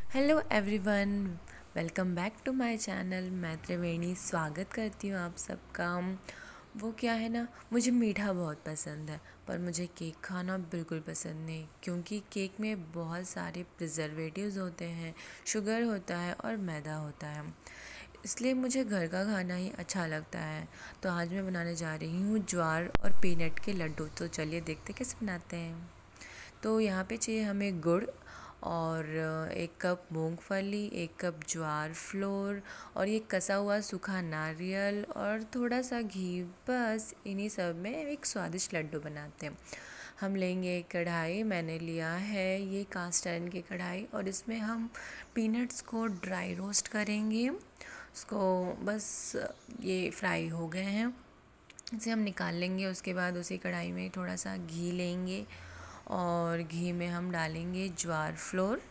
Hello everyone, welcome back to my channel. मैं त्रिवेणी स्वागत करती हूँ आप सबका। वो क्या है ना, मुझे मीठा बहुत पसंद है पर मुझे केक खाना बिल्कुल पसंद नहीं, क्योंकि केक में बहुत सारे प्रिजर्वेटिव्स होते हैं, शुगर होता है और मैदा होता है। इसलिए मुझे घर का खाना ही अच्छा लगता है। तो आज मैं बनाने जा रही हूँ ज्वार और पीनट के लड्डू। तो चलिए देखते कैसे बनाते हैं। तो यहाँ पे चाहिए हमें गुड़ और 1 कप मूंगफली, 1 कप ज्वार फ्लोर और ये कसा हुआ सूखा नारियल और थोड़ा सा घी। बस इन्हीं सब में एक स्वादिष्ट लड्डू बनाते हैं। हम लेंगे एक कढ़ाई, मैंने लिया है ये कास्ट आयरन की कढ़ाई, और इसमें हम पीनट्स को ड्राई रोस्ट करेंगे। उसको बस ये फ्राई हो गए हैं, इसे हम निकाल लेंगे। उसके बाद उसी कढ़ाई में थोड़ा सा घी लेंगे और घी में हम डालेंगे ज्वार फ्लोर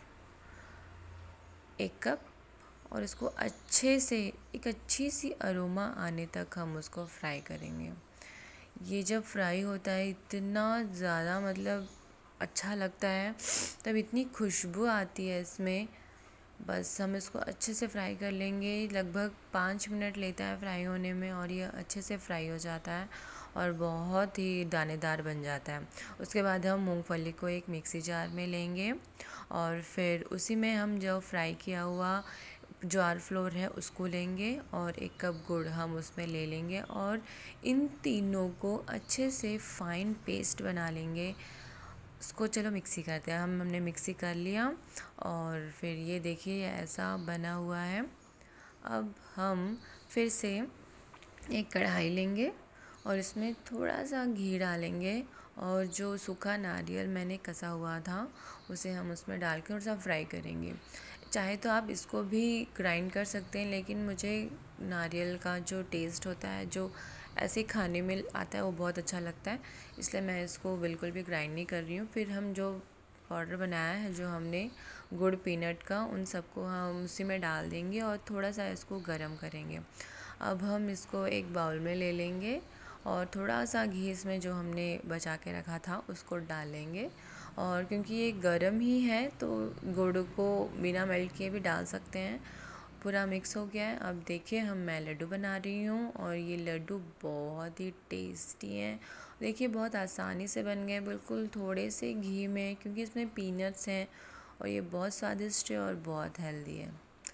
1 कप, और इसको अच्छे से एक अच्छी सी अरोमा आने तक हम उसको फ्राई करेंगे। ये जब फ्राई होता है इतना ज़्यादा अच्छा लगता है, तब इतनी खुशबू आती है इसमें। बस हम इसको अच्छे से फ्राई कर लेंगे। लगभग 5 मिनट लेता है फ्राई होने में, और ये अच्छे से फ्राई हो जाता है और बहुत ही दानेदार बन जाता है। उसके बाद हम मूंगफली को एक मिक्सी जार में लेंगे और फिर उसी में हम जो फ्राई किया हुआ ज्वार फ्लोर है उसको लेंगे और 1 कप गुड़ हम उसमें ले लेंगे और इन तीनों को अच्छे से फाइन पेस्ट बना लेंगे। उसको चलो मिक्सी करते हैं। हमने मिक्सी कर लिया और फिर ये देखिए ये ऐसा बना हुआ है। अब हम फिर से एक कढ़ाई लेंगे और इसमें थोड़ा सा घी डालेंगे और जो सूखा नारियल मैंने कसा हुआ था उसे हम उसमें डाल के थोड़ा सा फ्राई करेंगे। चाहे तो आप इसको भी ग्राइंड कर सकते हैं, लेकिन मुझे नारियल का जो टेस्ट होता है, जो ऐसे खाने में आता है, वो बहुत अच्छा लगता है। इसलिए मैं इसको बिल्कुल भी ग्राइंड नहीं कर रही हूँ। फिर हम जो पाउडर बनाया है, जो हमने गुड़ पीनट का, उन सबको हम उसी में डाल देंगे और थोड़ा सा इसको गरम करेंगे। अब हम इसको एक बाउल में ले लेंगे और थोड़ा सा घी इसमें जो हमने बचा के रखा था उसको डालेंगे। और क्योंकि ये गरम ही है तो गुड़ को बिना मेल्ट किए भी डाल सकते हैं। पूरा मिक्स हो गया है। अब देखिए मैं लड्डू बना रही हूँ और ये लड्डू बहुत ही टेस्टी हैं। देखिए बहुत आसानी से बन गए, बिल्कुल थोड़े से घी में, क्योंकि इसमें पीनट्स हैं और ये बहुत स्वादिष्ट है और बहुत हेल्दी है।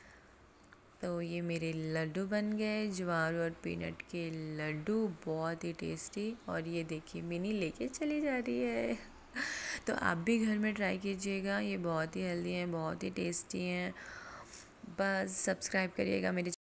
तो ये मेरे लड्डू बन गए, ज्वार और पीनट के लड्डू, बहुत ही टेस्टी। और ये देखिए मिनी लेके चली जा रही है। तो आप भी घर में ट्राई कीजिएगा, ये बहुत ही हेल्दी हैं, बहुत ही टेस्टी हैं। बस सब्सक्राइब करिएगा मेरे